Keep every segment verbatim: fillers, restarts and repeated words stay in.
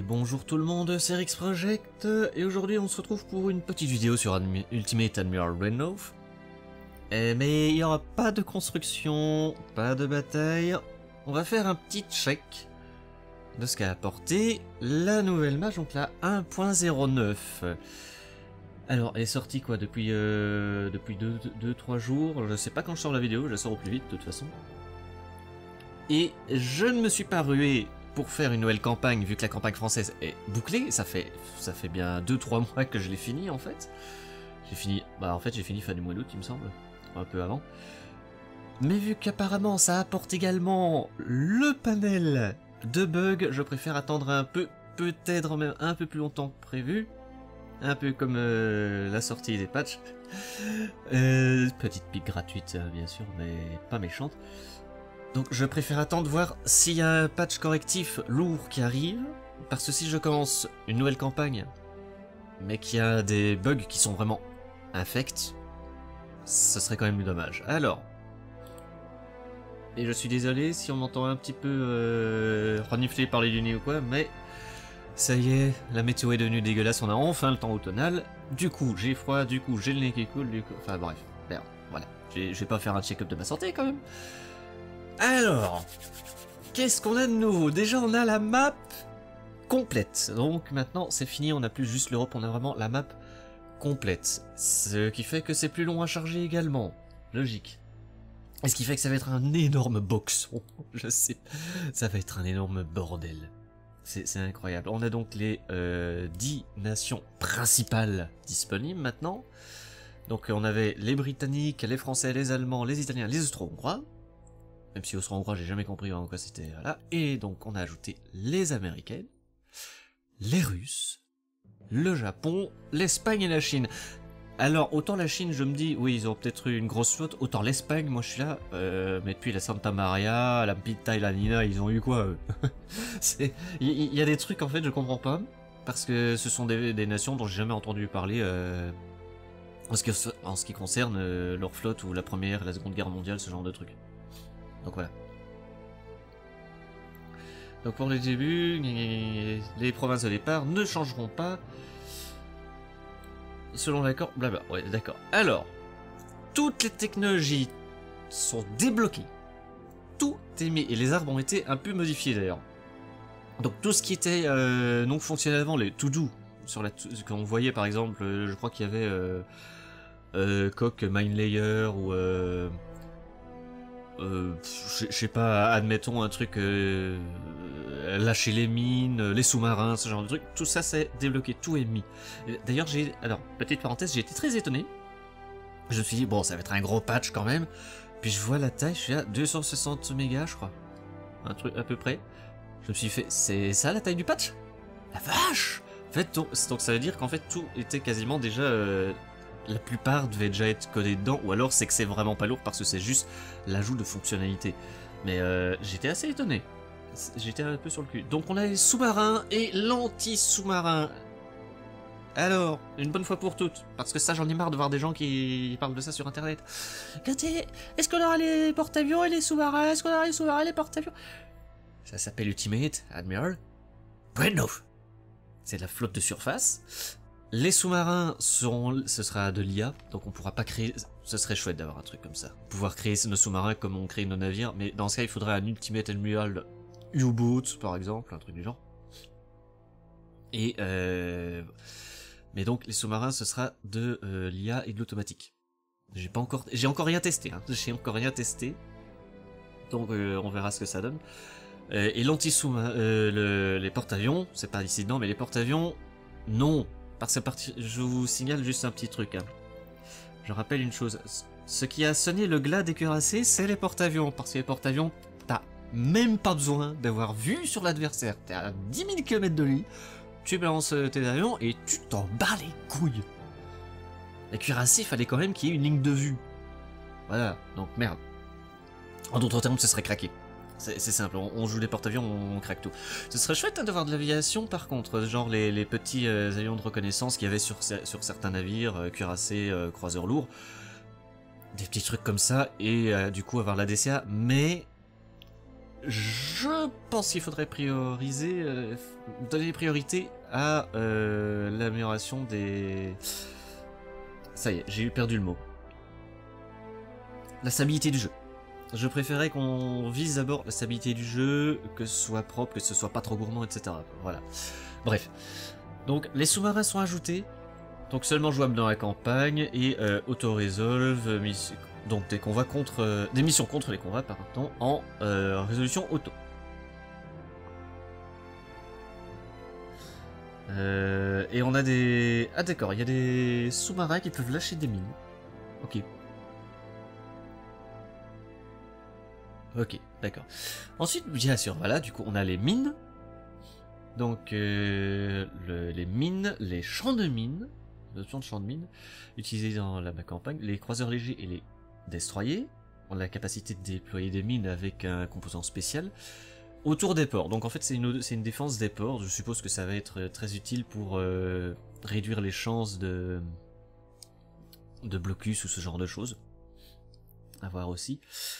bonjour tout le monde, c'est Rix Project, et aujourd'hui on se retrouve pour une petite vidéo sur Admi Ultimate Admiral Dreadnought. Eh, mais il n'y aura pas de construction, pas de bataille, on va faire un petit check de ce qu'a apporté la nouvelle mage, donc la un point zéro neuf. Alors, elle est sortie quoi, depuis euh, depuis deux trois jours, je sais pas quand je sors la vidéo, je la sors au plus vite de toute façon. Et je ne me suis pas rué pour faire une nouvelle campagne, vu que la campagne française est bouclée, ça fait ça fait bien deux trois mois que je l'ai fini en fait. J'ai fini, bah en fait j'ai fini fin du mois d'août il me semble, un peu avant. Mais vu qu'apparemment ça apporte également le panel de bugs, je préfère attendre un peu, peut-être même un peu plus longtemps que prévu. Un peu comme euh, la sortie des patchs. Euh, petite pique gratuite bien sûr, mais pas méchante. Donc je préfère attendre voir s'il y a un patch correctif lourd qui arrive, parce que si je commence une nouvelle campagne, mais qu'il y a des bugs qui sont vraiment infects, ce serait quand même dommage. Alors, et je suis désolé si on m'entend un petit peu euh, renifler par les lunettes ou quoi, mais ça y est, la météo est devenue dégueulasse, on a enfin le temps automnal, du coup j'ai froid, du coup j'ai le nez qui coule, du coup... Enfin bref, merde, voilà, je vais pas faire un check-up de ma santé quand même. Alors, qu'est-ce qu'on a de nouveau? Déjà, on a la map complète. Donc maintenant, c'est fini, on n'a plus juste l'Europe, on a vraiment la map complète. Ce qui fait que c'est plus long à charger également. Logique. Et ce qui fait que ça va être un énorme boxon. Je sais, ça va être un énorme bordel. C'est incroyable. On a donc les euh, dix nations principales disponibles maintenant. Donc on avait les Britanniques, les Français, les Allemands, les Italiens, les Austro-Hongrois. Même si Austro-Hongrois, j'ai jamais compris en quoi c'était. Voilà. Et donc, on a ajouté les Américaines, les Russes, le Japon, l'Espagne et la Chine. Alors, autant la Chine, je me dis, oui, ils ont peut-être eu une grosse flotte. Autant l'Espagne, moi je suis là. Euh, mais depuis la Santa Maria, la Pinta et la Nina, ils ont eu quoi, eux? Il y, y a des trucs, en fait, je comprends pas. Parce que ce sont des, des nations dont j'ai jamais entendu parler. Euh, en, ce qui, en ce qui concerne euh, leur flotte ou la première, la seconde guerre mondiale, ce genre de trucs. Donc voilà. Donc pour les débuts, les provinces de départ ne changeront pas selon l'accord, blabla. Ouais, d'accord. Alors, toutes les technologies sont débloquées. Tout est mis. Et les arbres ont été un peu modifiés d'ailleurs. Donc tout ce qui était euh, non fonctionnel avant, les to do, sur la qu'on voyait par exemple, euh, je crois qu'il y avait euh, euh, Coq Mine Layer ou... Euh, Euh, je sais pas, admettons un truc, euh, lâcher les mines, les sous-marins, ce genre de truc, tout ça c'est débloqué, tout est mis. D'ailleurs j'ai, alors, petite parenthèse, j'ai été très étonné. Je me suis dit, bon ça va être un gros patch quand même, puis je vois la taille, je suis à deux cent soixante mégas je crois, un truc à peu près. Je me suis fait, c'est ça la taille du patch? La vache! En fait, donc, donc ça veut dire qu'en fait tout était quasiment déjà... Euh, la plupart devaient déjà être codés dedans, ou alors c'est que c'est vraiment pas lourd parce que c'est juste l'ajout de fonctionnalités. Mais euh, j'étais assez étonné. J'étais un peu sur le cul. Donc on a les sous-marins et l'anti-sous-marin. Alors, une bonne fois pour toutes, parce que ça j'en ai marre de voir des gens qui parlent de ça sur internet. Regardez, est-ce qu'on aura les porte-avions et les sous-marins? Est-ce qu'on aura les sous-marins et les porte-avions? Ça s'appelle Ultimate Admiral Dreadnought. C'est de la flotte de surface. Les sous-marins seront, ce sera de l'I A, donc on pourra pas créer, ce serait chouette d'avoir un truc comme ça. Pouvoir créer nos sous-marins comme on crée nos navires, mais dans ce cas il faudrait un Ultimate Admiral U-Boat par exemple, un truc du genre. Et euh... mais donc les sous-marins ce sera de euh, l'I A et de l'automatique. J'ai pas encore, j'ai encore rien testé, hein. J'ai encore rien testé, donc euh, on verra ce que ça donne. Euh, et l'anti-sous-marin, euh, le... les porte-avions, c'est pas ici dedans, mais les porte-avions, non. Parce que je vous signale juste un petit truc. Hein. Je rappelle une chose. Ce qui a sonné le glas des cuirassés, c'est les porte-avions. Parce que les porte-avions, t'as même pas besoin d'avoir vu sur l'adversaire. T'es à dix mille kilomètres de lui, tu balances tes avions et tu t'en bats les couilles. Les cuirassés, il fallait quand même qu'il y ait une ligne de vue. Voilà, donc merde. En d'autres termes, ce serait craqué. C'est simple, on, on joue les porte-avions, on, on craque tout. Ce serait chouette hein, de voir de l'aviation par contre, genre les, les petits euh, avions de reconnaissance qu'il y avait sur, sur certains navires, euh, cuirassés, euh, croiseurs lourds. Des petits trucs comme ça, et euh, du coup avoir la D C A, mais je pense qu'il faudrait prioriser, euh, donner priorité à euh, l'amélioration des... Ça y est, j'ai perdu le mot. La stabilité du jeu. Je préférais qu'on vise d'abord la stabilité du jeu, que ce soit propre, que ce soit pas trop gourmand, et cetera. Voilà. Bref. Donc les sous-marins sont ajoutés, donc seulement jouables dans la campagne, et euh, auto-resolve, donc des convois contre, euh, des missions contre les convois, pardon, en euh, résolution auto. Euh, et on a des... Ah d'accord, il y a des sous-marins qui peuvent lâcher des mines. Ok. Ok, d'accord. Ensuite, bien sûr, voilà, du coup, on a les mines. Donc, euh, le, les mines, les champs de mines, l'option de champs de mines, utilisés dans la campagne, les croiseurs légers et les destroyers, ont la capacité de déployer des mines avec un composant spécial, autour des ports. Donc en fait, c'est une, c'est une défense des ports, je suppose que ça va être très utile pour euh, réduire les chances de, de blocus ou ce genre de choses. À voir aussi.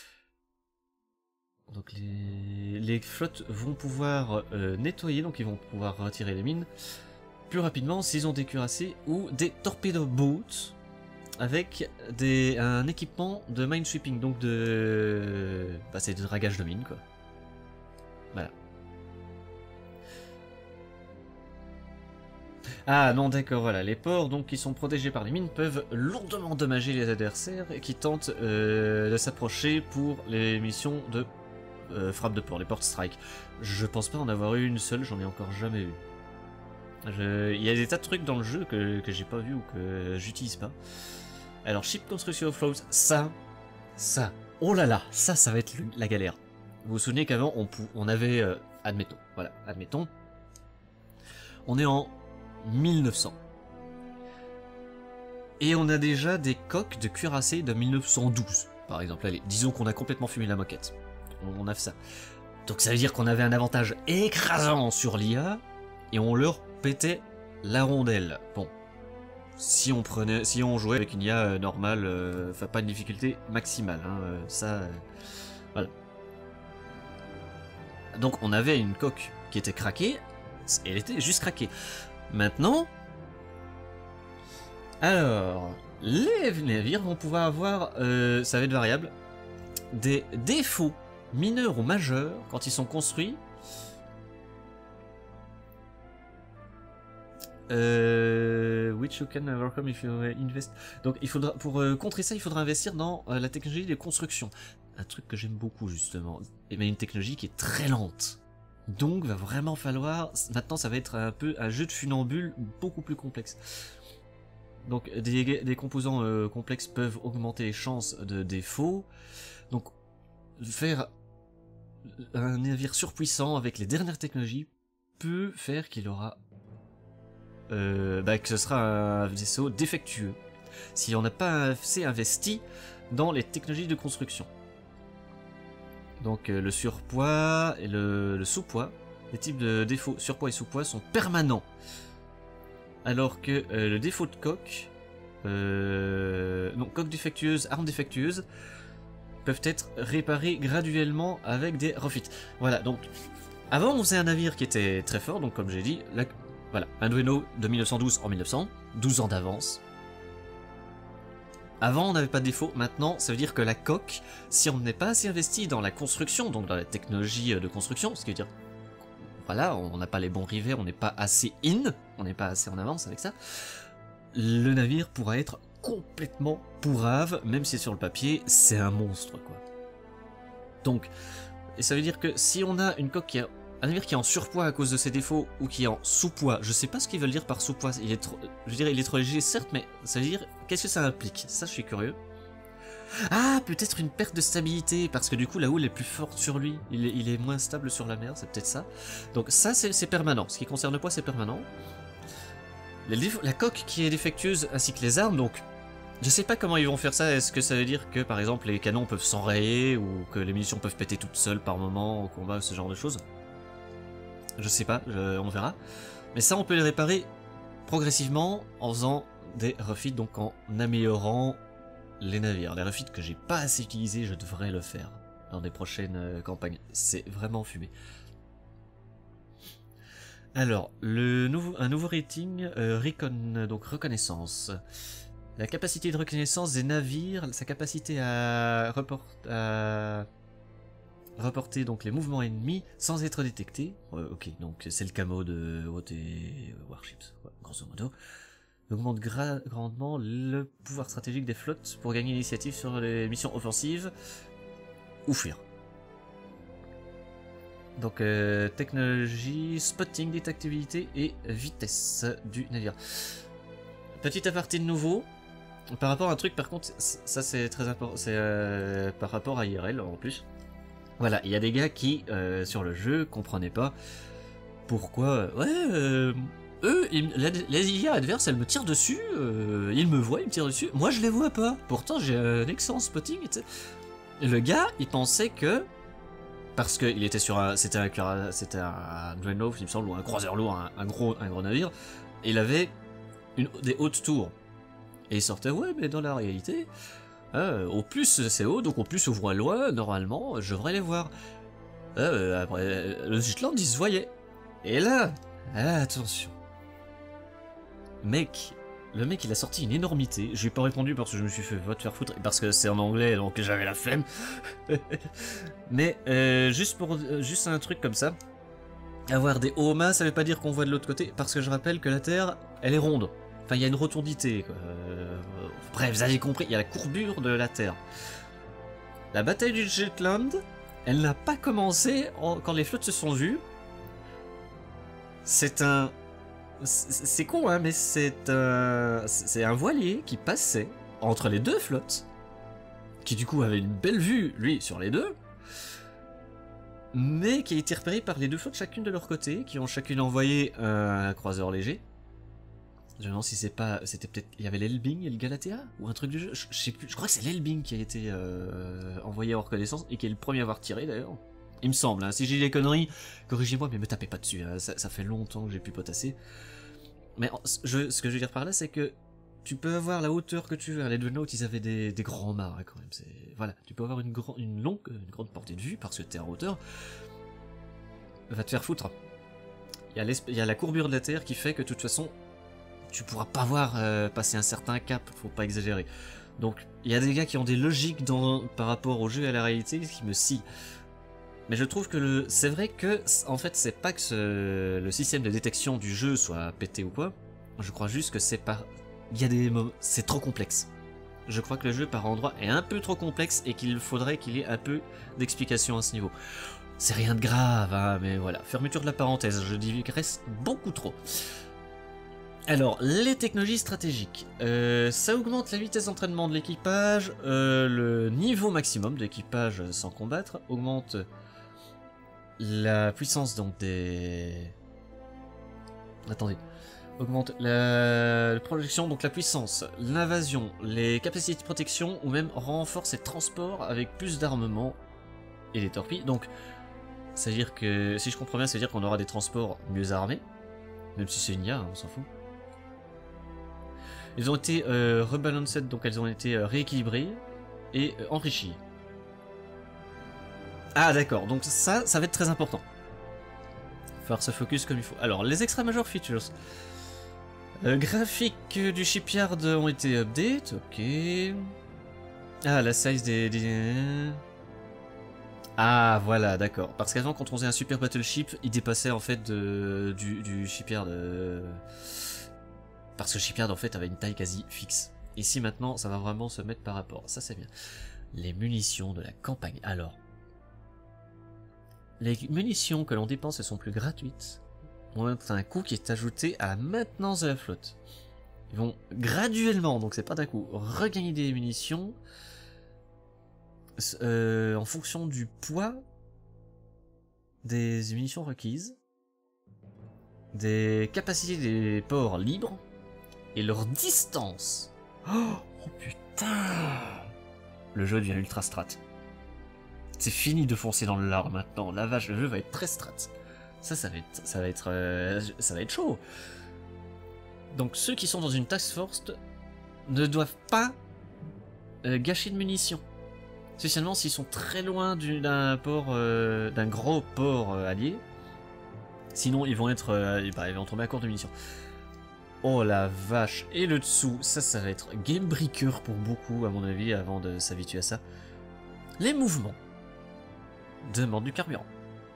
Donc les, les flottes vont pouvoir euh, nettoyer, donc ils vont pouvoir retirer les mines plus rapidement s'ils ont des cuirassés ou des torpedo boats avec des, un équipement de minesweeping, donc de... Bah, c'est de dragage de mines quoi. Voilà. Ah non d'accord, voilà, les ports donc qui sont protégés par les mines peuvent lourdement endommager les adversaires qui tentent euh, de s'approcher pour les missions de Euh, frappe de port, les port strike. Je pense pas en avoir eu une seule, j'en ai encore jamais eu. Je... Il y a des tas de trucs dans le jeu que, que j'ai pas vu ou que j'utilise pas. Alors, ship construction of flows, ça, ça, oh là là, ça, ça va être la galère. Vous vous souvenez qu'avant, on, on avait, euh, admettons, voilà, admettons, on est en mille neuf cents. Et on a déjà des coques de cuirassés de mille neuf cent douze, par exemple. Allez, disons qu'on a complètement fumé la moquette. On a fait ça. Donc ça veut dire qu'on avait un avantage écrasant sur l'I A et on leur pétait la rondelle. Bon, si on prenait, si on jouait avec une I A normale, euh, enfin pas une difficulté maximale, hein, euh, ça, euh, voilà. Donc on avait une coque qui était craquée, elle était juste craquée. Maintenant, alors les navires vont pouvoir avoir, euh, ça va être variable, des défauts mineurs ou majeurs quand ils sont construits. Euh, which you can overcome if you invest. Donc il faudra, pour euh, contrer ça, il faudra investir dans euh, la technologie de construction. Un truc que j'aime beaucoup justement. Et mais une technologie qui est très lente. Donc va vraiment falloir. Maintenant ça va être un peu un jeu de funambule beaucoup plus complexe. Donc des, des composants euh, complexes peuvent augmenter les chances de défaut. Donc faire un navire surpuissant avec les dernières technologies peut faire qu'il aura euh, bah, que ce sera un vaisseau défectueux si on n'a pas assez investi dans les technologies de construction. Donc euh, le surpoids et le, le sous-poids, les types de défauts surpoids et sous-poids sont permanents, alors que euh, le défaut de coque, euh, non, coque défectueuse, arme défectueuse, peuvent être réparés graduellement avec des refits. Voilà, donc avant on faisait un navire qui était très fort, donc comme j'ai dit, la, voilà, un Dueno de mille neuf cent douze en mille neuf cents, douze ans d'avance. Avant on n'avait pas de défaut, maintenant ça veut dire que la coque, si on n'est pas assez investi dans la construction, donc dans la technologie de construction, ce qui veut dire, voilà, on n'a pas les bons rivets, on n'est pas assez in, on n'est pas assez en avance avec ça, le navire pourra être complètement pourrave, même si sur le papier c'est un monstre quoi. Donc, et ça veut dire que si on a une coque qui a un navire qui est en surpoids à cause de ses défauts ou qui est en sous-poids, je sais pas ce qu'ils veulent dire par sous-poids, il est trop, je dirais il est trop léger certes, mais ça veut dire qu'est-ce que ça implique? Ça je suis curieux. Ah, peut-être une perte de stabilité parce que du coup la houle est plus forte sur lui, il est, il est moins stable sur la mer, c'est peut-être ça. Donc ça c'est permanent. Ce qui concerne le poids c'est permanent. La coque qui est défectueuse ainsi que les armes, donc je sais pas comment ils vont faire ça. Est-ce que ça veut dire que par exemple les canons peuvent s'enrayer ou que les munitions peuvent péter toutes seules par moment au combat, ce genre de choses? Je sais pas, je, on verra. Mais ça on peut les réparer progressivement en faisant des refits, donc en améliorant les navires. Les refits que j'ai pas assez utilisés, je devrais le faire. dans des prochaines euh, campagnes. C'est vraiment fumé. Alors, le nouveau, un nouveau rating, euh, recon, donc reconnaissance. La capacité de reconnaissance des navires, sa capacité à, report, à reporter donc les mouvements ennemis sans être détecté. Euh, ok, donc c'est le camo de O T Warships, ouais, grosso modo. Augmente gra grandement le pouvoir stratégique des flottes pour gagner l'initiative sur les missions offensives ou fuir. Donc euh, technologie, spotting, détectabilité et vitesse du navire. Petit aparté de nouveau, par rapport à un truc par contre, ça c'est très important, c'est euh, par rapport à I R L en plus. Voilà, il y a des gars qui, euh, sur le jeu, comprenaient pas pourquoi, ouais, euh, eux, ils, les, les I A adverses, elles me tirent dessus, euh, ils me voient, ils me tirent dessus, moi je les vois pas, pourtant j'ai un excellent spotting, et t'sais. Le gars, il pensait que, parce qu'il était sur un, c'était un, c'était un Dreadnought, il me semble, ou un croiseur lourd, un, un gros, un gros navire, et il avait une, des hautes tours, et il sortait, ouais, mais dans la réalité, euh, au plus c'est haut, donc au plus on voit loin, normalement, je devrais les voir. Euh, après, le Jutland, il se voyait. Et là, attention. Mec, le mec, il a sorti une énormité. Je lui ai pas répondu parce que je me suis fait va te faire foutre, parce que c'est en anglais, donc j'avais la flemme. Mais euh, juste pour euh, juste un truc comme ça, avoir des hauts mâts, ça veut pas dire qu'on voit de l'autre côté, parce que je rappelle que la Terre, elle est ronde. Enfin, il y a une rotondité, quoi. Euh, bref, vous avez compris, il y a la courbure de la Terre. La bataille du Jutland, elle n'a pas commencé en... quand les flottes se sont vues. C'est un... C'est con, hein, mais c'est un... C'est un voilier qui passait entre les deux flottes, qui du coup avait une belle vue, lui, sur les deux, mais qui a été repéré par les deux flottes chacune de leur côté, qui ont chacune envoyé un croiseur léger. Je me demande si c'est pas, c'était peut-être, il y avait l'Elbing et le Galatea ou un truc du jeu. Je, je sais plus. Je crois que c'est l'Elbing qui a été euh, envoyé en reconnaissance et qui est le premier à avoir tiré d'ailleurs. Il me semble. Hein. Si j'ai des conneries, corrigez-moi, mais me tapez pas dessus. Hein. Ça, ça fait longtemps que j'ai pu potasser. Mais je, ce que je veux dire par là, c'est que tu peux avoir la hauteur que tu veux. Les Dreadnought, ils avaient des, des grands mâts hein, quand même. Voilà, tu peux avoir une, grand, une longue, une grande portée de vue parce que t'es en hauteur. Va te faire foutre. Il y, il y a la courbure de la Terre qui fait que de toute façon, tu pourras pas voir euh, passer un certain cap, faut pas exagérer. Donc il y a des gars qui ont des logiques dans, par rapport au jeu et à la réalité qui me scient. Mais je trouve que le, c'est vrai que en fait c'est pas que ce, le système de détection du jeu soit pété ou quoi. Je crois juste que c'est par, il y a des moments, c'est trop complexe. Je crois que le jeu par endroits est un peu trop complexe et qu'il faudrait qu'il y ait un peu d'explication à ce niveau. C'est rien de grave, hein, mais voilà. Fermeture de la parenthèse, je digresse beaucoup trop. Alors, les technologies stratégiques. Euh, ça augmente la vitesse d'entraînement de l'équipage, euh, le niveau maximum d'équipage sans combattre, augmente la puissance donc des... Attendez. Augmente la, la projection, donc la puissance, l'invasion, les capacités de protection, ou même renforce les transports avec plus d'armement et des torpilles. Donc, c'est-à-dire que, si je comprends bien, ça veut dire qu'on aura des transports mieux armés, même si c'est une I A, hein, on s'en fout. Ils ont été euh, rebalanced, donc elles ont été euh, rééquilibrées et euh, enrichies. Ah d'accord, donc ça, ça va être très important. Il va falloir se focus comme il faut. Alors, les extra major features. Euh, graphiques du shipyard ont été update, ok. Ah, la size des... des... Ah voilà, d'accord. Parce qu'avant, quand on faisait un super battleship, il dépassait en fait de, du, du shipyard... Euh... Parce que Shipyard en fait avait une taille quasi fixe. Ici maintenant ça va vraiment se mettre par rapport. Ça c'est bien. Les munitions de la campagne. Alors. Les munitions que l'on dépense elles sont plus gratuites. On a un coût qui est ajouté à la maintenance de la flotte. Ils vont graduellement, donc c'est pas d'un coup, regagner des munitions euh, en fonction du poids des munitions requises, des capacités des ports libres, et leur distance. Oh, oh putain. Le jeu devient ultra strat. C'est fini de foncer dans le lard maintenant. La vache, le jeu va être très strat. Ça, ça va être, ça va être, euh, ça va être chaud. Donc ceux qui sont dans une task force ne doivent pas euh, gâcher de munitions. Spécialement s'ils sont très loin d'un port, euh, d'un gros port euh, allié. Sinon, ils vont être, euh, bah, ils vont tomber à court de munitions. Oh la vache. Et le dessous, ça, ça va être game breaker pour beaucoup, à mon avis, avant de s'habituer à ça. Les mouvements demandent du carburant.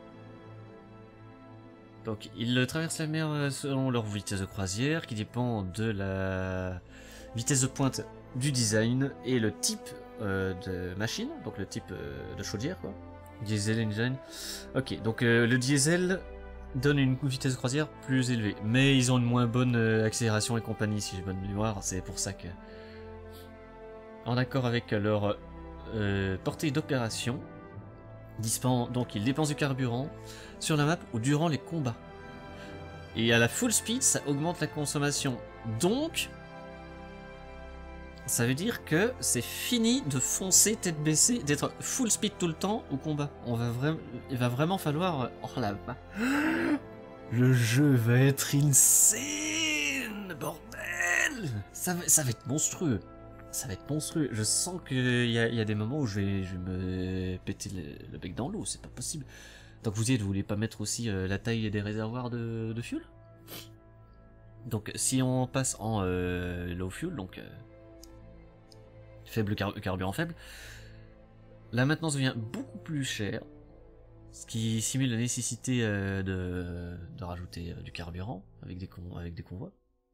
Donc, ils traversent la mer selon leur vitesse de croisière, qui dépend de la vitesse de pointe du design et le type euh, de machine, donc le type euh, de chaudière, quoi. Diesel engine. Ok, donc euh, le diesel donne une vitesse de croisière plus élevée, mais ils ont une moins bonne euh, accélération et compagnie, si j'ai bonne mémoire. C'est pour ça que, en accord avec leur euh, portée d'opération, donc ils dépensent du carburant sur la map ou durant les combats. Et à la full speed, ça augmente la consommation. Donc, ça veut dire que c'est fini de foncer tête baissée, d'être full speed tout le temps au combat. On va vraiment, il va vraiment falloir. Oh la vache. Le jeu va être insane, bordel. Ça va, ça va être monstrueux. Ça va être monstrueux. Je sens qu'il y, y a des moments où je vais, je vais me péter le, le bec dans l'eau. C'est pas possible. Donc vous y êtes, vous voulez pas mettre aussi euh, la taille des réservoirs de, de fuel? Donc si on passe en euh, low fuel, donc euh, faible car carburant faible, la maintenance devient beaucoup plus chère, ce qui simule la nécessité euh, de, de rajouter euh, du carburant avec des, con avec des convois.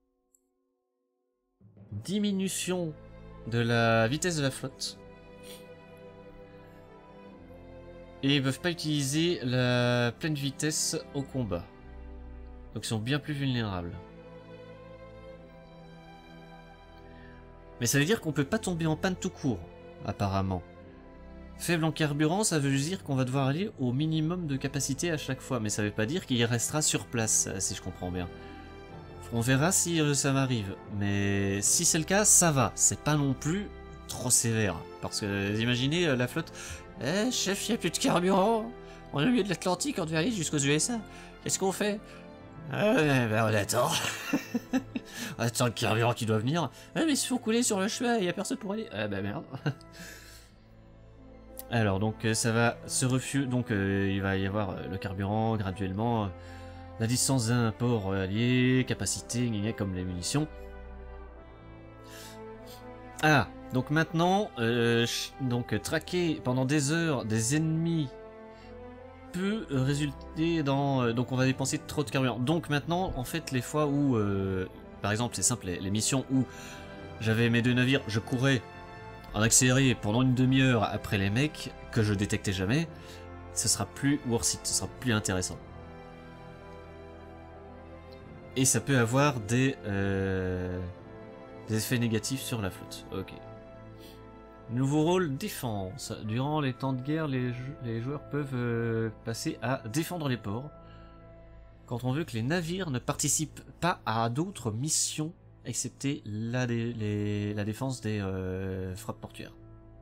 Diminution de la vitesse de la flotte. Et ils ne peuvent pas utiliser la pleine vitesse au combat. Donc ils sont bien plus vulnérables. Mais ça veut dire qu'on peut pas tomber en panne tout court, apparemment. Faible en carburant, ça veut dire qu'on va devoir aller au minimum de capacité à chaque fois. Mais ça veut pas dire qu'il restera sur place, si je comprends bien. On verra si euh, ça m'arrive. Mais si c'est le cas, ça va. C'est pas non plus trop sévère. Parce que, imaginez euh, la flotte... Eh, chef, il n'y a plus de carburant. On est au milieu de l'Atlantique, on devait aller jusqu'aux U S A. Qu'est-ce qu'on fait? Euh, ben on attend. On attend le carburant qui doit venir. Ouais, mais il faut couler sur le chemin, il n'y a personne pour aller. Ah, bah merde. Alors, donc, ça va se refuser. Donc, euh, il va y avoir le carburant graduellement. La distance d'un port allié, capacité, comme les munitions. Ah, donc maintenant, euh, donc traquer pendant des heures des ennemis peut résulter dans... Euh, donc on va dépenser trop de carburant. Donc maintenant, en fait, les fois où, euh, par exemple, c'est simple, les, les missions où j'avais mes deux navires, je courais en accéléré pendant une demi-heure après les mecs que je détectais jamais, ce sera plus worth it, ce sera plus intéressant. Et ça peut avoir des, euh, des effets négatifs sur la flotte. Ok. Nouveau rôle, défense. Durant les temps de guerre, les, les joueurs peuvent euh, passer à défendre les ports. Quand on veut que les navires ne participent pas à d'autres missions, excepté la, dé les, la défense des euh, frappes portuaires.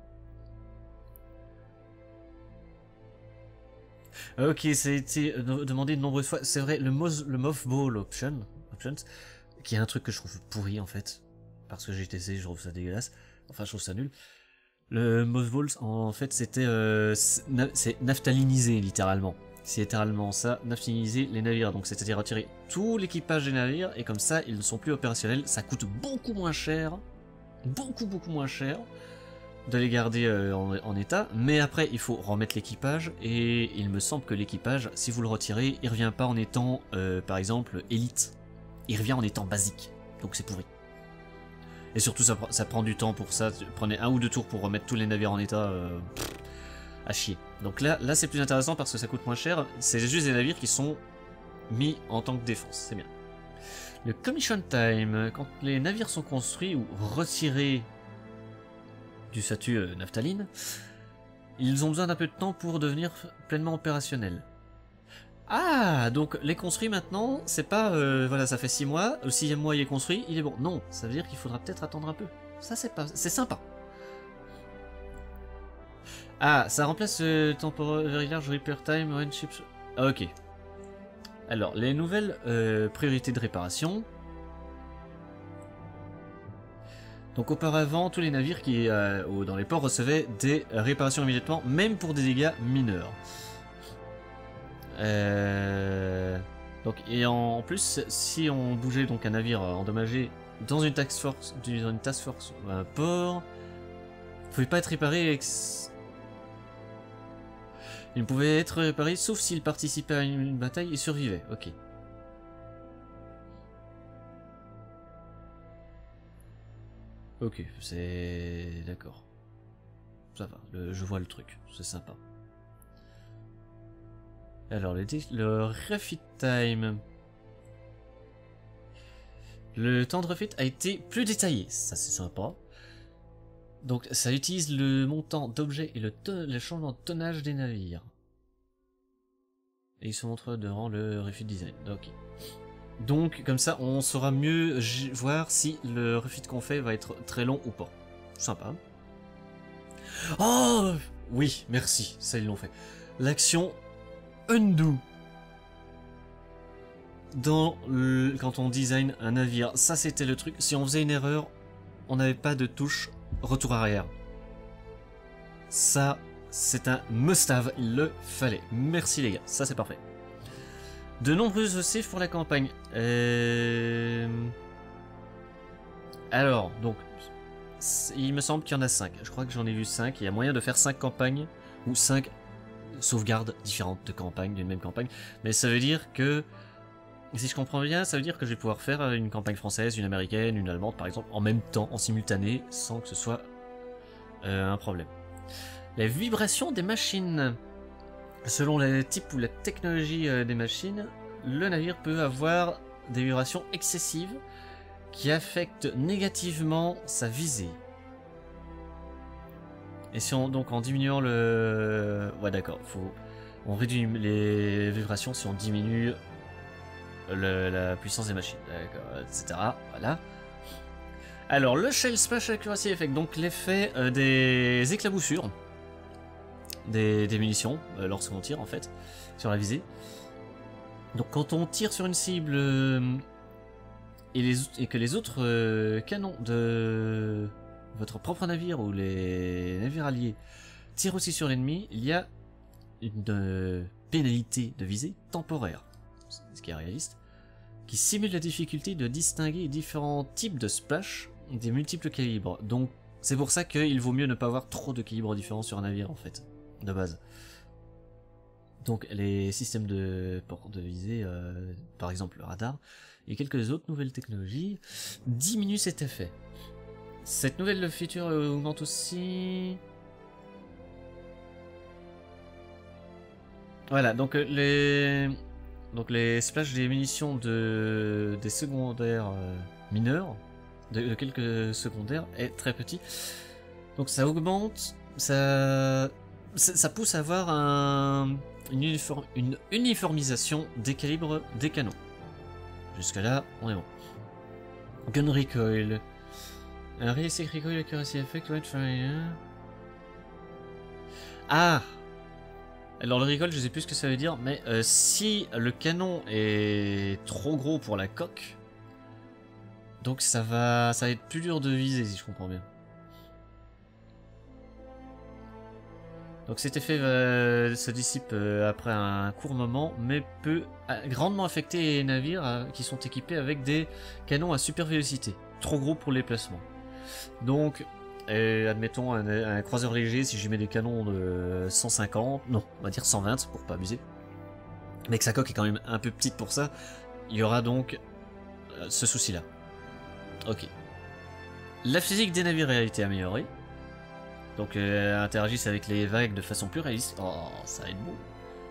Ok, ça a été demandé de nombreuses fois. C'est vrai, le, le mothball option, options, qui est un truc que je trouve pourri en fait. Parce que j'ai testé, je trouve ça dégueulasse. Enfin, je trouve ça nul. Le mothball, en fait, c'était euh, c'est naphtalinisé littéralement. C'est littéralement ça, naphtaliser les navires. Donc c'est-à-dire retirer tout l'équipage des navires et comme ça, ils ne sont plus opérationnels. Ça coûte beaucoup moins cher, beaucoup beaucoup moins cher de les garder euh, en, en état. Mais après, il faut remettre l'équipage et il me semble que l'équipage, si vous le retirez, il revient pas en étant, euh, par exemple, élite. Il revient en étant basique. Donc c'est pourri. Et surtout, ça, ça prend du temps pour ça. Prenez un ou deux tours pour remettre tous les navires en état. Euh, pff, à chier. Donc là, là c'est plus intéressant parce que ça coûte moins cher. C'est juste des navires qui sont mis en tant que défense. C'est bien. Le commission time. Quand les navires sont construits ou retirés du statut euh, naphtaline, ils ont besoin d'un peu de temps pour devenir pleinement opérationnels. Ah, donc les construits maintenant, c'est pas, euh, voilà, ça fait six mois, le sixième mois il est construit, il est bon. Non, ça veut dire qu'il faudra peut-être attendre un peu. Ça c'est pas, c'est sympa. Ah, ça remplace le temporary large repair time when ships... Ah, ok. Alors, les nouvelles euh, priorités de réparation. Donc auparavant, tous les navires qui euh, ou dans les ports recevaient des réparations immédiatement, même pour des dégâts mineurs. Euh... Donc et en, en plus, si on bougeait donc un navire endommagé dans une task force, dans une task force ou un port, il ne pouvait pas être réparé. Ex... Il ne pouvait être réparé sauf s'il participait à une, une bataille et survivait. Ok. Ok, c'est... D'accord. Ça va, le... je vois le truc, c'est sympa. Alors, le, le refit time. Le temps de refit a été plus détaillé, ça c'est sympa. Donc ça utilise le montant d'objets et le, le changement de tonnage des navires. Et ils se montrent devant le refit design. Ok. Donc comme ça on saura mieux voir si le refit qu'on fait va être très long ou pas. Sympa. Oh oui, merci, ça ils l'ont fait. L'action undo. Dans le, quand on design un navire, ça c'était le truc. Si on faisait une erreur, on n'avait pas de touche retour arrière. Ça, c'est un must-have, il le fallait. Merci les gars, ça c'est parfait. De nombreuses saves pour la campagne. Euh... Alors, donc, il me semble qu'il y en a cinq. Je crois que j'en ai vu cinq. Il y a moyen de faire cinq campagnes ou cinq sauvegardes différentes de campagnes, d'une même campagne. Mais ça veut dire que, si je comprends bien, ça veut dire que je vais pouvoir faire une campagne française, une américaine, une allemande par exemple, en même temps, en simultané, sans que ce soit euh, un problème. La vibration des machines. Selon le type ou la technologie euh, des machines, le navire peut avoir des vibrations excessives qui affectent négativement sa visée. Et si on, donc en diminuant le... Ouais d'accord, faut... on réduit les vibrations si on diminue le, la puissance des machines, et cetera. Voilà. Alors le Shell Splash Accuracy Effect, donc l'effet euh, des éclaboussures. Des, des munitions euh, lorsqu'on tire en fait sur la visée. Donc quand on tire sur une cible euh, et, les, et que les autres euh, canons de votre propre navire ou les navires alliés tirent aussi sur l'ennemi, il y a une euh, pénalité de visée temporaire, ce qui est réaliste, qui simule la difficulté de distinguer différents types de splash des multiples calibres. Donc c'est pour ça qu'il vaut mieux ne pas avoir trop de calibres différents sur un navire en fait. De base. Donc les systèmes de port de visée, euh, par exemple le radar, et quelques autres nouvelles technologies, diminuent cet effet. Cette nouvelle feature augmente aussi... Voilà, donc les... Donc les splashes des munitions de... des secondaires euh, mineurs, de... de quelques secondaires, est très petit. Donc ça augmente, ça... Ça pousse à avoir un, une, uniform, une uniformisation des calibres des canons. Jusque là, on est bon. Gun Recoil. Un Realistic Recoil Accuracy Effect, Right Fire. Ah! Alors le recoil, je sais plus ce que ça veut dire, mais euh, si le canon est trop gros pour la coque, donc ça va, ça va être plus dur de viser si je comprends bien. Donc cet effet euh, se dissipe euh, après un court moment, mais peut euh, grandement affecter les navires euh, qui sont équipés avec des canons à super vélocité, trop gros pour les placements. Donc, euh, admettons un, un croiseur léger, si j'y mets des canons de cent cinquante, non, on va dire cent vingt pour pas abuser, mais que sa coque est quand même un peu petite pour ça, il y aura donc euh, ce souci-là. Ok. La physique des navires a été améliorée. Donc euh, interagissent avec les vagues de façon plus réaliste. Oh, ça va être beau.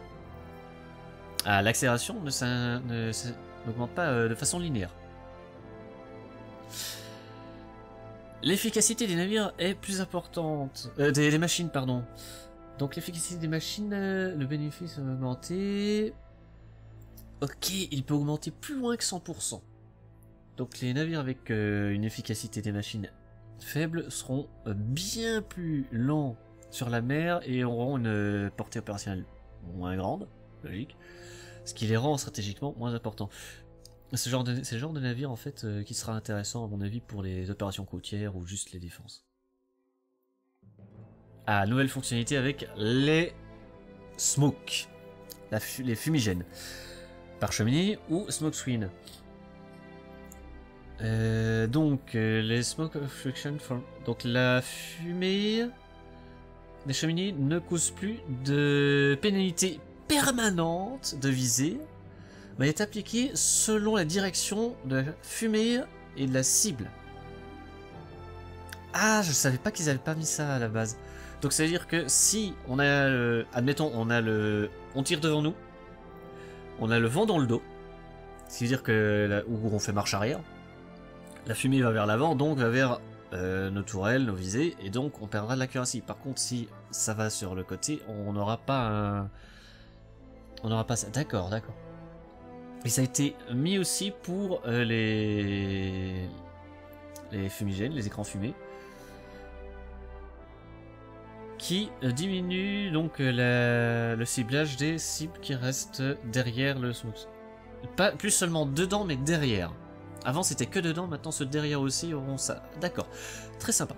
Ah, l'accélération ne n'augmente pas euh, de façon linéaire. L'efficacité des navires est plus importante. Euh, des, des machines, pardon. Donc l'efficacité des machines, euh, le bénéfice va augmenter. Ok, il peut augmenter plus loin que cent pour cent. Donc les navires avec euh, une efficacité des machines faibles seront bien plus lents sur la mer et auront une portée opérationnelle moins grande, logique, ce qui les rend stratégiquement moins importants. C'est le genre de, c'est le genre de navire en fait euh, qui sera intéressant à mon avis pour les opérations côtières ou juste les défenses. Ah, nouvelle fonctionnalité avec les smoke, la fu les fumigènes. Par cheminée ou smoke screen. Euh, donc euh, les smoke obstruction from... donc la fumée des cheminées ne cause plus de pénalité permanente de visée, mais est appliquée selon la direction de la fumée et de la cible. Ah, je savais pas qu'ils avaient pas mis ça à la base. Donc ça veut dire que si on a, le... admettons, on a le, on tire devant nous, on a le vent dans le dos, ce qui veut dire que là où on fait marche arrière, la fumée va vers l'avant, donc va vers euh, nos tourelles, nos visées, et donc on perdra de l'accuracy. Par contre, si ça va sur le côté, on n'aura pas un, on n'aura pas ça. D'accord, d'accord. Et ça a été mis aussi pour euh, les les fumigènes, les écrans fumés, qui euh, diminue donc euh, la, le ciblage des cibles qui restent derrière le smoke. Pas plus seulement dedans, mais derrière. Avant c'était que dedans, maintenant ceux derrière aussi auront ça. D'accord, très sympa.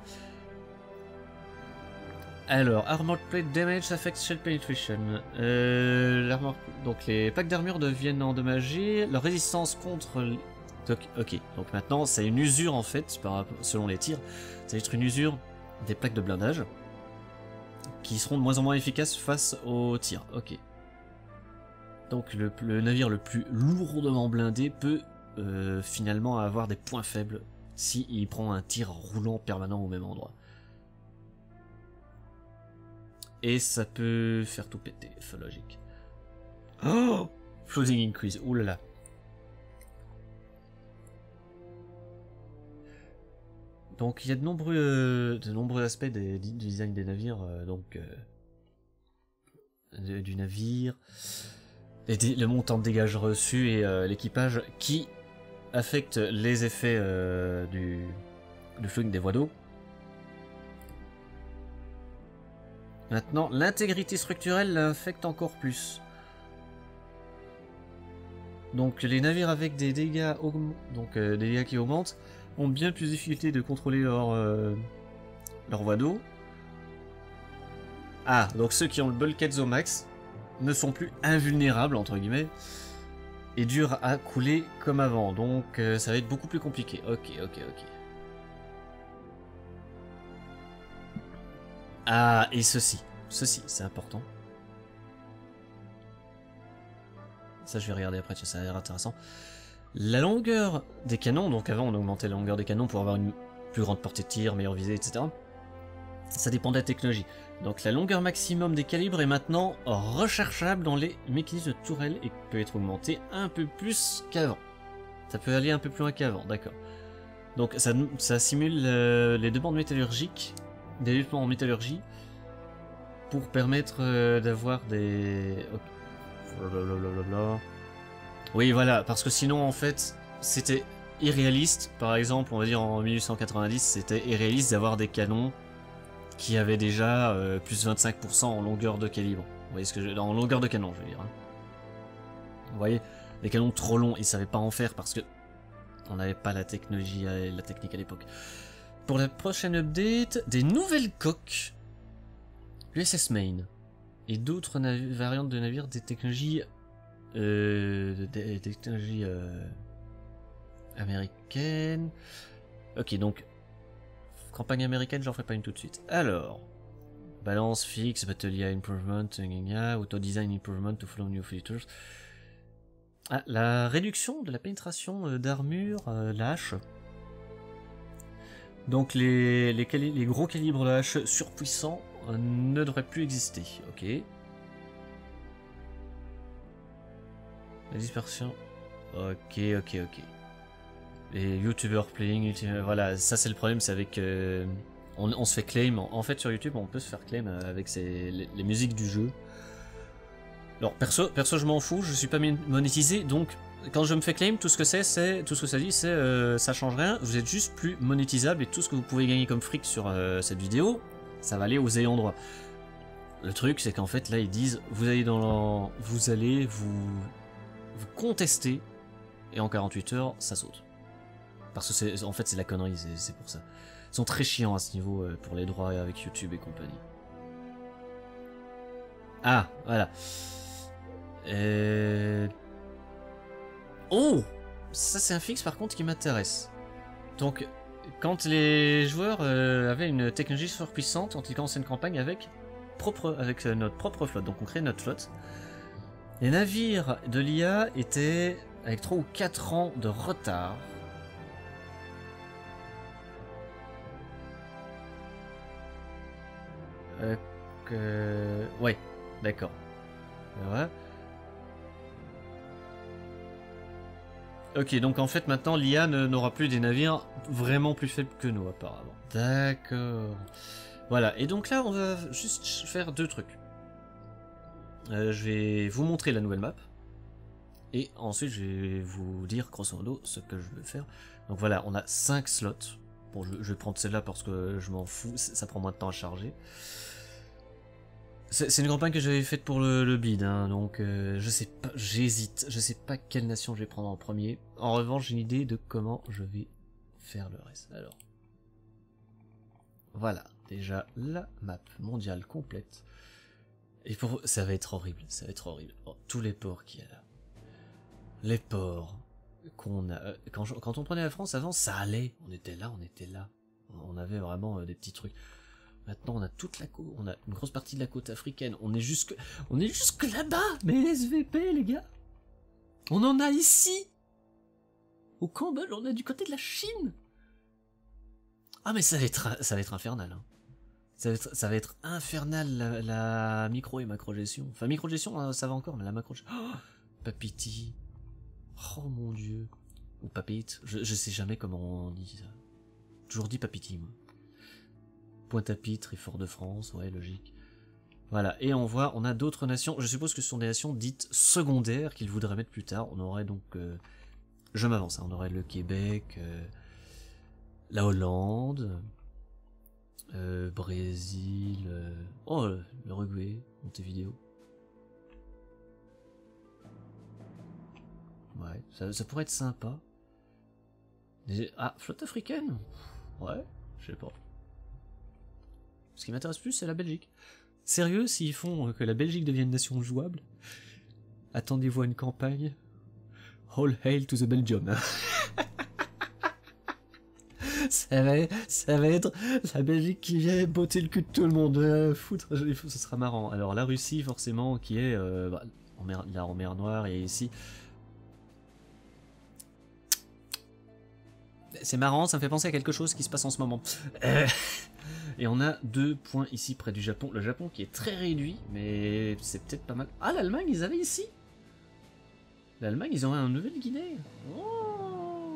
Alors, Armored Plate Damage Affects Shell Penetration. Euh, l'armor... Donc les packs d'armure deviennent endommagés. Leur résistance contre... Donc, ok, donc maintenant c'est une usure en fait, par... selon les tirs. Ça va être une usure des plaques de blindage qui seront de moins en moins efficaces face aux tirs. Ok. Donc le, le navire le plus lourdement blindé peut euh, finalement avoir des points faibles si il prend un tir roulant permanent au même endroit. Et ça peut faire tout péter, c'est logique. Oh, Floating Increase, oulala. Donc il y a de nombreux, euh, de nombreux aspects des, du design des navires, euh, donc euh, de, du navire, et des, le montant de dégâts reçu et euh, l'équipage qui affectent les effets euh, du, du fluide des voies d'eau. Maintenant, l'intégrité structurelle l'affecte encore plus. Donc les navires avec des dégâts, donc, euh, des dégâts qui augmentent ont bien plus de difficulté de contrôler leur, euh, leur voie d'eau. Ah, donc ceux qui ont le bulkheads au max ne sont plus invulnérables, entre guillemets, et durs à couler comme avant. Donc euh, ça va être beaucoup plus compliqué. Ok, ok, ok. Ah, et ceci. Ceci, c'est important. Ça, je vais regarder après, ça a l'air intéressant. La longueur des canons, donc avant on augmentait la longueur des canons pour avoir une plus grande portée de tir, meilleure visée, et cetera. Ça dépend de la technologie. Donc la longueur maximum des calibres est maintenant recherchable dans les mécanismes de tourelle et peut être augmentée un peu plus qu'avant. Ça peut aller un peu plus loin qu'avant, d'accord. Donc ça, ça simule euh, les demandes métallurgiques, des équipements en métallurgie, pour permettre euh, d'avoir des... Okay. Blablabla. Oui, voilà, parce que sinon, en fait, c'était irréaliste. Par exemple, on va dire en mille huit cent quatre-vingt-dix, c'était irréaliste d'avoir des canons qui avaient déjà euh, plus vingt-cinq pour cent en longueur de calibre. Vous voyez ce que je... En longueur de canon, je veux dire. Hein. Vous voyez, des canons trop longs, ils ne savaient pas en faire parce que on n'avait pas la technologie, la technique à l'époque. Pour la prochaine update, des nouvelles coques, l'U S S Maine et d'autres variantes de navires, des technologies, euh, des, des technologies euh, américaines. Ok, donc campagne américaine, j'en ferai pas une tout de suite. Alors, balance fixe, battalier improvement, auto design improvement to follow new features. Ah, la réduction de la pénétration d'armure, euh, la hache. Donc les, les, les gros calibres de hache surpuissants euh, ne devraient plus exister. Ok. La dispersion. Ok, ok, ok. Les YouTubers playing, YouTuber, voilà, ça c'est le problème, c'est avec... Euh, on, on se fait claim. En fait sur YouTube on peut se faire claim avec ses, les, les musiques du jeu. Alors perso, perso je m'en fous, je suis pas monétisé, donc quand je me fais claim, tout ce que c'est, c'est tout ce que ça dit, c'est euh, ça change rien, vous êtes juste plus monétisable et tout ce que vous pouvez gagner comme fric sur euh, cette vidéo, ça va aller aux ayants droit. Le truc c'est qu'en fait là ils disent, vous allez dans leur, vous allez vous, vous contester et en quarante-huit heures, ça saute. Parce que c'est, en fait, c'est la connerie, c'est pour ça. Ils sont très chiants à ce niveau euh, pour les droits avec YouTube et compagnie. Ah, voilà. Euh... Oh, ça c'est un fixe par contre qui m'intéresse. Donc, quand les joueurs euh, avaient une technologie surpuissante, quand ils commençaient une campagne avec, propre, avec notre propre flotte, donc on crée notre flotte, les navires de l'I A étaient avec trois ou quatre ans de retard. Euh, que... Ouais, d'accord. Ouais. Ok, donc en fait maintenant l'I A n'aura plus des navires vraiment plus faibles que nous apparemment. D'accord. Voilà, et donc là on va juste faire deux trucs. Euh, je vais vous montrer la nouvelle map. Et ensuite je vais vous dire grosso modo ce que je veux faire. Donc voilà, on a cinq slots. Bon, je, je vais prendre celle-là parce que je m'en fous, ça prend moins de temps à charger. C'est une campagne que j'avais faite pour le, le bid, hein, donc euh, je sais pas, j'hésite, je sais pas quelle nation je vais prendre en premier. En revanche, j'ai une idée de comment je vais faire le reste. Alors, voilà, déjà la map mondiale complète. Et pour ça va être horrible, ça va être horrible. Oh, tous les ports qu'il y a là, les ports qu'on a. Euh, quand, je, quand on prenait la France avant, ça allait, on était là, on était là, on avait vraiment euh, des petits trucs. Maintenant, on a toute la côte, on a une grosse partie de la côte africaine. On est jusque, on est jusque là-bas. Mais S V P, les gars, on en a ici, au Cambodge, on a du côté de la Chine. Ah, mais ça va être, ça va être infernal. Hein. Ça va être, ça va être infernal la, la micro et macro gestion. Enfin, micro gestion, ça va encore, mais la macro. Oh, Papiti. Oh mon dieu. Ou Papite. Je, je sais jamais comment on dit ça. Toujours dit Papiti, moi. Pointe-à-Pitre et Fort-de-France, ouais, logique. Voilà, et on voit, on a d'autres nations, je suppose que ce sont des nations dites secondaires qu'ils voudraient mettre plus tard. On aurait donc, euh, je m'avance, hein, on aurait le Québec, euh, la Hollande, euh, Brésil, euh, oh, l'Uruguay, Montevideo. Ouais, ça, ça pourrait être sympa. Des... Ah, flotte africaine? Ouais, je sais pas. Ce qui m'intéresse plus, c'est la Belgique. Sérieux, s'ils font que la Belgique devienne nation jouable, attendez-vous à une campagne. All hail to the Belgium. ça, va, ça va être la Belgique qui vient botter le cul de tout le monde. Euh, foutre, ce sera marrant. Alors la Russie, forcément, qui est euh, bah, en mer, là en mer Noire et ici. C'est marrant, ça me fait penser à quelque chose qui se passe en ce moment. Euh... Et on a deux points ici près du Japon. Le Japon qui est très réduit, mais c'est peut-être pas mal. Ah, l'Allemagne, ils avaient ici. L'Allemagne, ils ont un Nouvelle-Guinée. Oh.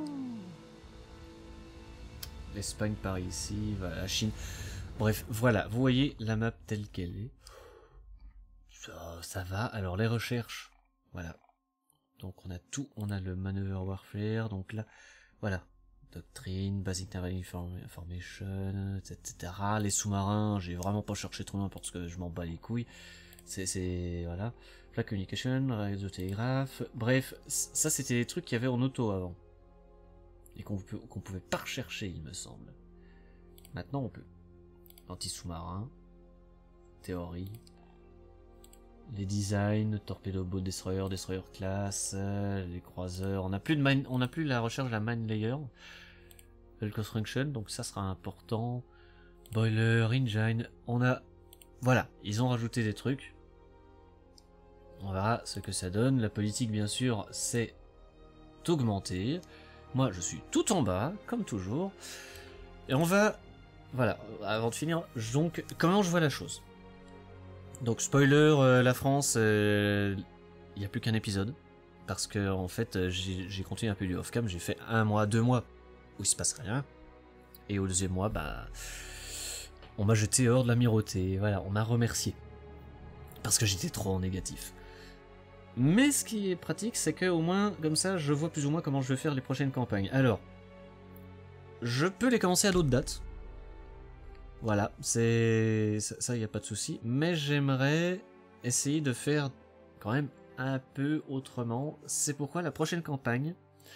L'Espagne par ici, voilà, la Chine. Bref, voilà, vous voyez la map telle qu'elle est. Ça, ça va. Alors, les recherches. Voilà. Donc, on a tout. On a le Maneuver Warfare. Donc là, voilà. Doctrine, Basic Naval Information, et cetera. Les sous-marins, j'ai vraiment pas cherché trop loin parce que je m'en bats les couilles. C'est, voilà. Flag Communication, réseau télégraphe. Bref, ça c'était des trucs qu'il y avait en auto avant. Et qu'on qu'on pouvait pas rechercher, il me semble. Maintenant on peut. Anti-sous-marin. Théorie. Les designs, torpedo boat destroyer, destroyer class, les croiseurs. On n'a plus de mine, on n'a plus la recherche de la mine layer. Le construction, donc ça sera important. Boiler, engine, on a, voilà, ils ont rajouté des trucs. On verra ce que ça donne. La politique, bien sûr, c'est augmenter. Moi, je suis tout en bas, comme toujours. Et on va, voilà, avant de finir, donc comment je vois la chose. Donc spoiler, euh, la France, il euh, n'y a plus qu'un épisode. Parce que en fait, j'ai continué un peu du off-cam, j'ai fait un mois, deux mois où il se passe rien. Et au deuxième mois, bah, on m'a jeté hors de l'amirauté. Voilà, on m'a remercié. Parce que j'étais trop en négatif. Mais ce qui est pratique, c'est que au moins, comme ça, je vois plus ou moins comment je vais faire les prochaines campagnes. Alors, je peux les commencer à d'autres dates. Voilà, c'est ça, il n'y a pas de souci. Mais j'aimerais essayer de faire quand même un peu autrement. C'est pourquoi la prochaine campagne,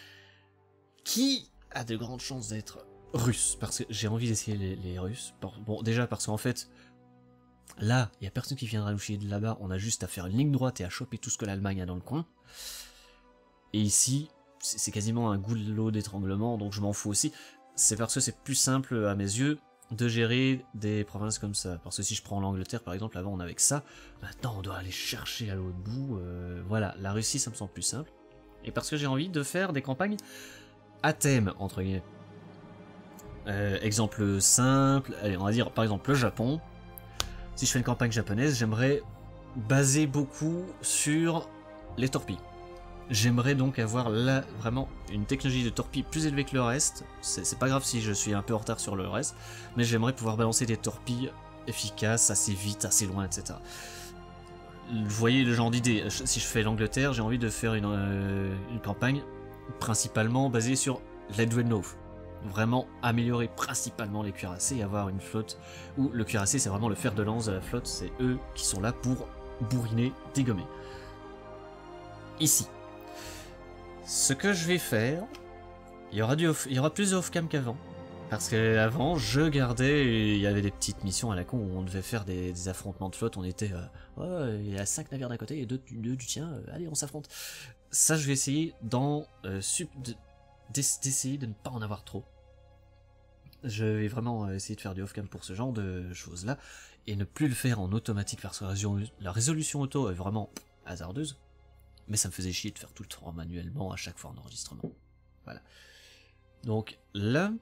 qui a de grandes chances d'être russe, parce que j'ai envie d'essayer les, les Russes. Bon, déjà parce qu'en fait, là, il n'y a personne qui viendra nous chier de là-bas, on a juste à faire une ligne droite et à choper tout ce que l'Allemagne a dans le coin. Et ici, c'est quasiment un goulot d'étranglement, donc je m'en fous aussi. C'est parce que c'est plus simple à mes yeux de gérer des provinces comme ça. Parce que si je prends l'Angleterre par exemple, avant on avait que ça, maintenant on doit aller chercher à l'autre bout. Euh, voilà, la Russie ça me semble plus simple. Et parce que j'ai envie de faire des campagnes à thème, entre guillemets. Euh, exemple simple, allez, on va dire par exemple le Japon. Si je fais une campagne japonaise, j'aimerais baser beaucoup sur les torpilles. J'aimerais donc avoir là vraiment une technologie de torpille plus élevée que le reste. C'est pas grave si je suis un peu en retard sur le reste, mais j'aimerais pouvoir balancer des torpilles efficaces, assez vite, assez loin, et cetera. Vous voyez le genre d'idée. Si je fais l'Angleterre, j'ai envie de faire une, euh, une campagne principalement basée sur les Dreadnought. Vraiment améliorer principalement les cuirassés et avoir une flotte où le cuirassé c'est vraiment le fer de lance de la flotte, c'est eux qui sont là pour bourriner, dégommer. Ici. Ce que je vais faire, il y aura, du off, il y aura plus de off-cam qu'avant. Parce qu'avant, je gardais, et il y avait des petites missions à la con où on devait faire des, des affrontements de flotte. On était, euh, ouais, il y a cinq navires d'un côté et deux, deux du tien, euh, allez, on s'affronte. Ça, je vais essayer d'en, euh, d'essayer de ne pas en avoir trop. Je vais vraiment essayer de faire du off-cam pour ce genre de choses-là, et ne plus le faire en automatique parce que la résolution auto est vraiment hasardeuse. Mais ça me faisait chier de faire tout le temps manuellement à chaque fois en enregistrement. Voilà. Donc là,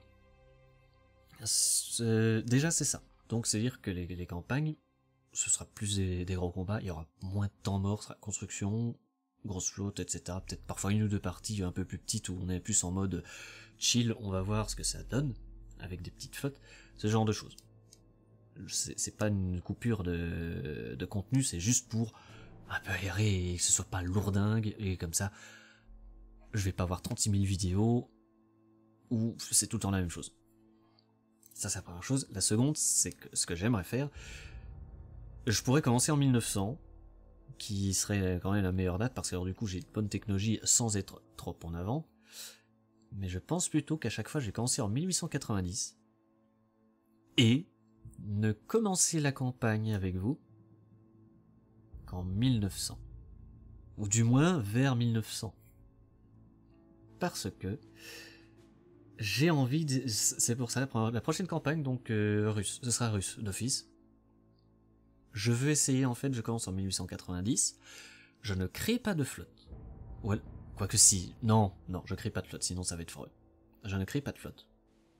déjà c'est ça. Donc c'est dire que les, les campagnes, ce sera plus des, des gros combats, il y aura moins de temps mort, ce sera construction, grosse flotte, et cetera. Peut-être parfois une ou deux parties un peu plus petites où on est plus en mode chill, on va voir ce que ça donne, avec des petites flottes, ce genre de choses. C'est pas une coupure de, de contenu, c'est juste pour un peu aéré et que ce soit pas lourdingue, et comme ça, je vais pas avoir trente-six mille vidéos où c'est tout le temps la même chose. Ça, c'est la première chose. La seconde, c'est que ce que j'aimerais faire, je pourrais commencer en mille neuf cents, qui serait quand même la meilleure date, parce que alors, du coup, j'ai une bonne technologie sans être trop en avant. Mais je pense plutôt qu'à chaque fois, j'ai commencé en mille huit cent quatre-vingt-dix, et ne commencer la campagne avec vous qu'en mille neuf cents. Ou du moins vers mille neuf cents. Parce que j'ai envie de... C'est pour ça, la prochaine campagne, donc euh, russe, ce sera russe d'office. Je veux essayer, en fait, je commence en mille huit cent quatre-vingt-dix. Je ne crée pas de flotte. Ouais, quoique si... Non, non, je crée pas de flotte, sinon ça va être foireux. Je ne crée pas de flotte.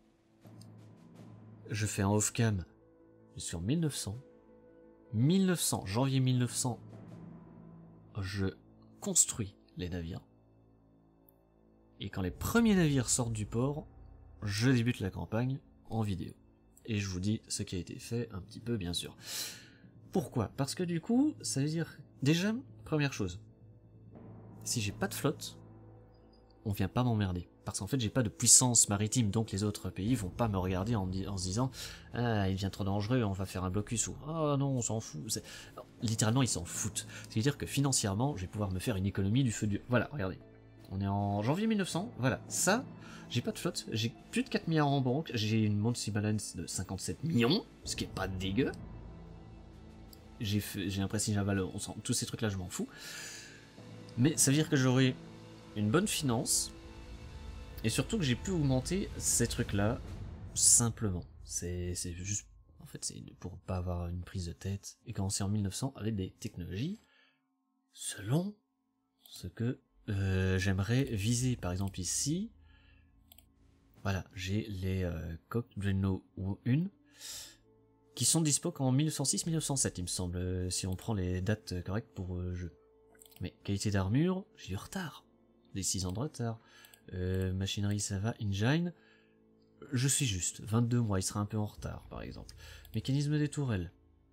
Je fais un off-cam sur mille neuf cents. mille neuf cents, janvier mille neuf cents, je construis les navires. Et quand les premiers navires sortent du port, je débute la campagne en vidéo. Et je vous dis ce qui a été fait un petit peu, bien sûr. Pourquoi? Parce que du coup, ça veut dire... Déjà, première chose, si j'ai pas de flotte, on vient pas m'emmerder. Parce qu'en fait, j'ai pas de puissance maritime, donc les autres pays vont pas me regarder en, en se disant « Ah, il devient trop dangereux, on va faire un blocus » ou « Ah non, on s'en fout ». Non, littéralement, ils s'en foutent. C'est-à-dire que financièrement, je vais pouvoir me faire une économie du feu du... Voilà, regardez. On est en janvier mille neuf cents, voilà. Ça, j'ai pas de flotte, j'ai plus de quatre milliards en banque, j'ai une monthly balance de cinquante-sept millions, ce qui est pas dégueu. J'ai un prestige à valeur, on sent, tous ces trucs-là, je m'en fous. Mais ça veut dire que j'aurai une bonne finance, et surtout que j'ai pu augmenter ces trucs-là simplement. C'est juste, en fait, c'est pour pas avoir une prise de tête et commencer en mille neuf cents avec des technologies selon ce que euh, j'aimerais viser. Par exemple ici, voilà, j'ai les euh, coques Dreadnought une qui sont dispo qu'en mille neuf cent six mille neuf cent sept, il me semble, euh, si on prend les dates correctes pour le euh, jeu. Mais qualité d'armure, j'ai du retard, des six ans de retard. Euh, machinerie ça va, engine, je suis juste, vingt-deux mois, il sera un peu en retard par exemple. Mécanisme des tourelles,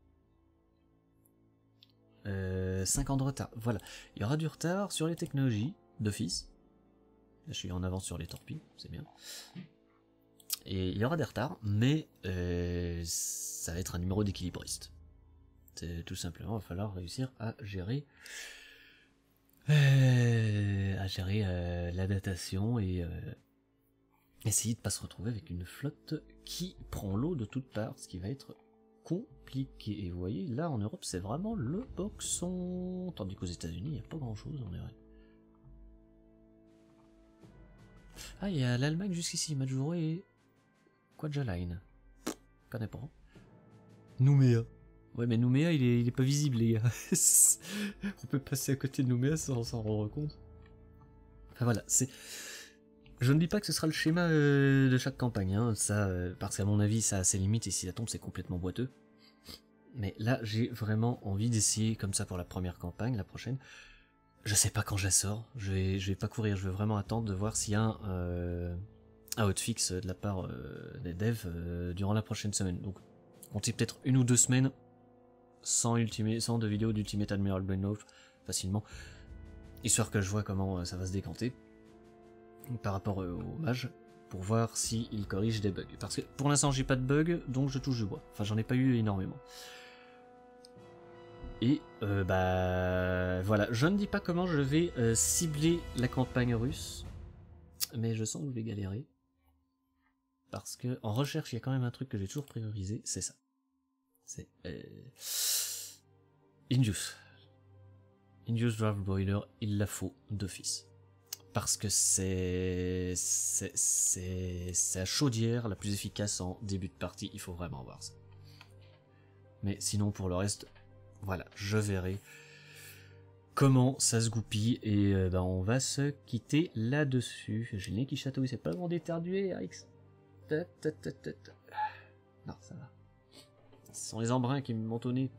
euh, cinq ans de retard, voilà. Il y aura du retard sur les technologies d'office. Là je suis en avance sur les torpilles, c'est bien. Et il y aura des retards, mais euh, ça va être un numéro d'équilibriste. Tout simplement, il va falloir réussir à gérer Euh, à gérer euh, la datation et, euh, essayer de pas se retrouver avec une flotte qui prend l'eau de toutes parts, ce qui va être compliqué. Et vous voyez, là en Europe, c'est vraiment le boxon. Tandis qu'aux États-Unis, il n'y a pas grand-chose, on dirait. Ah, il y a l'Allemagne jusqu'ici, Majuro et Quadjaline. Connais pas. Nouméa. Ouais, mais Nouméa, il est, il est pas visible, les gars. On peut passer à côté de Nouméa sans s'en rendre compte. Enfin voilà, c'est... Je ne dis pas que ce sera le schéma euh, de chaque campagne, hein, ça, euh, parce qu'à mon avis, ça a ses limites, et si ça tombe, c'est complètement boiteux. Mais là, j'ai vraiment envie d'essayer comme ça pour la première campagne, la prochaine. Je sais pas quand je la sors, je vais, je vais pas courir, je vais vraiment attendre de voir s'il y a un, euh, un hotfix de la part euh, des devs euh, durant la prochaine semaine. Donc, comptez peut-être une ou deux semaines sans, ultimate, sans de vidéos d'Ultimate Admiral Brainloaf, facilement, histoire que je vois comment euh, ça va se décanter par rapport euh, au mage, pour voir s'il corrige des bugs. Parce que pour l'instant, j'ai pas de bugs, donc je touche du bois. Enfin, j'en ai pas eu énormément. Et euh, bah voilà, je ne dis pas comment je vais euh, cibler la campagne russe, mais je sens que je vais galérer. Parce que en recherche, il y a quand même un truc que j'ai toujours priorisé, c'est ça. C'est euh... Induce. Induce Draft Boiler, il la faut d'office. Parce que c'est c'est c'est la chaudière la plus efficace en début de partie, il faut vraiment voir ça. Mais sinon pour le reste, voilà, je verrai comment ça se goupille et euh, ben, on va se quitter là-dessus. J'ai le nez qui chatouille, c'est pas le moment d'éternuer, Rix. Non, ça va. Ce sont les embruns qui me montent au nez.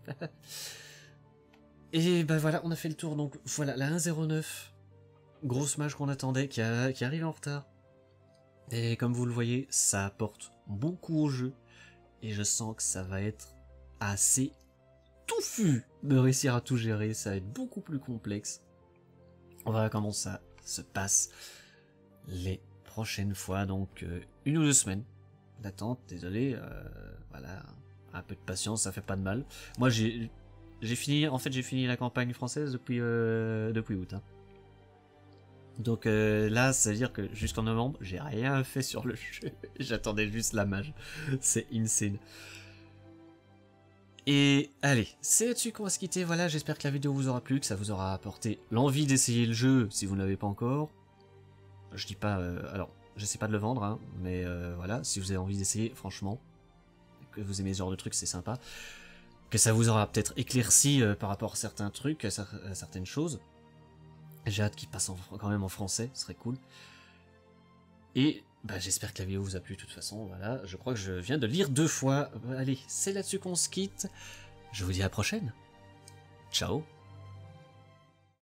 Et ben voilà, on a fait le tour, donc voilà, la un zéro neuf. Grosse mage qu'on attendait, qui, a, qui arrive en retard. Et comme vous le voyez, ça apporte beaucoup au jeu. Et je sens que ça va être assez touffu de réussir à tout gérer. Ça va être beaucoup plus complexe. On verra comment ça se passe les prochaines fois. Donc euh, une ou deux semaines d'attente, désolé. Euh, voilà, un peu de patience, ça fait pas de mal. Moi j'ai j'ai fini, en fait j'ai fini la campagne française depuis, euh, depuis août. Hein. Donc euh, là, ça veut dire que jusqu'en novembre, j'ai rien fait sur le jeu. J'attendais juste la mage. C'est insane. Et allez, c'est là-dessus qu'on va se quitter. Voilà, j'espère que la vidéo vous aura plu, que ça vous aura apporté l'envie d'essayer le jeu si vous ne l'avez pas encore. Je dis pas... Euh, alors, j'essaie pas de le vendre, hein, mais euh, voilà, si vous avez envie d'essayer, franchement, que vous aimez ce genre de truc, c'est sympa. Que ça vous aura peut-être éclairci euh, par rapport à certains trucs, à, à certaines choses. J'ai hâte qu'il passe en, quand même en français, ce serait cool. Et bah, j'espère que la vidéo vous a plu de toute façon, voilà. Je crois que je viens de lire deux fois. Allez, c'est là-dessus qu'on se quitte. Je vous dis à la prochaine. Ciao.